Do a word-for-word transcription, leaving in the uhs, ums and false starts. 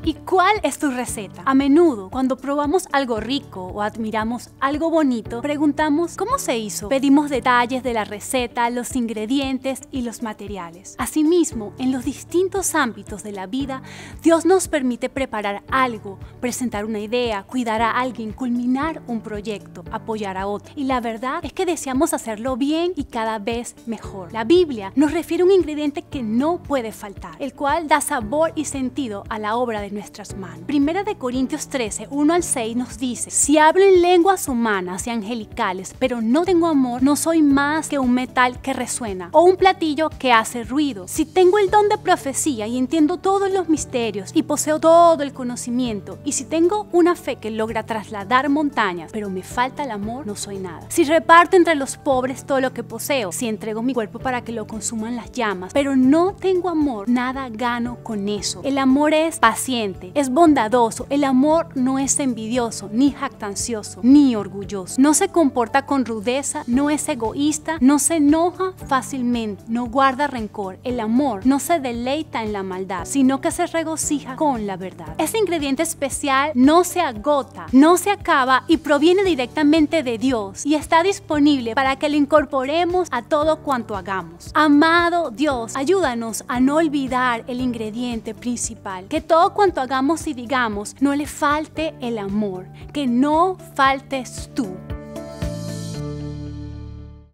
¿Y cuál es tu receta? A menudo, cuando probamos algo rico o admiramos algo bonito, preguntamos ¿cómo se hizo? Pedimos detalles de la receta, los ingredientes y los materiales. Asimismo, en los distintos ámbitos de la vida, Dios nos permite preparar algo, presentar una idea, cuidar a alguien, culminar un proyecto, apoyar a otro. Y la verdad es que deseamos hacerlo bien y cada vez mejor. La Biblia nos refiere a un ingrediente que no puede faltar, el cual da sabor y sentido a la obra de nuestras manos. Primera de Corintios trece, uno al seis nos dice: si hablo en lenguas humanas y angelicales, pero no tengo amor, no soy más que un metal que resuena o un platillo que hace ruido. Si tengo el don de profecía y entiendo todos los misterios y poseo todo el conocimiento, y si tengo una fe que logra trasladar montañas, pero me falta el amor, no soy nada. Si reparto entre los pobres todo lo que poseo, si entrego mi cuerpo para que lo consuman las llamas, pero no tengo amor, nada gano con eso. El amor es paciente, es bondadoso, el amor no es envidioso, ni jactancioso, ni orgulloso. No se comporta con rudeza, no es egoísta, no se enoja fácilmente, no guarda rencor. El amor no se deleita en la maldad, sino que se regocija con la verdad. Ese ingrediente especial no se agota, no se acaba y proviene directamente de Dios y está disponible para que lo incorporemos a todo cuanto hagamos. Amado Dios, ayúdanos a no olvidar el ingrediente principal, que todo cuanto hagamos y digamos no le falte el amor, que no faltes tú.